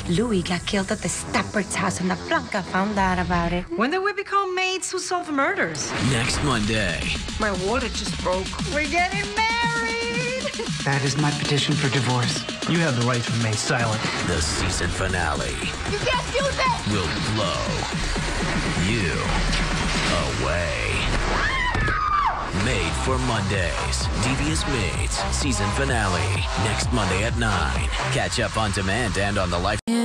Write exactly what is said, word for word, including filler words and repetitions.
Louis got killed at the Stafford's house and the Blanca found out about it. When did we become maids who solve murders? Next Monday. My water just broke. We're getting married! That is my petition for divorce. You have the right to remain silent. The season finale. You can't do that! Will blow you away. Made for Mondays. Devious Maids season finale. Next Monday at nine. Catch up on demand and on the Life.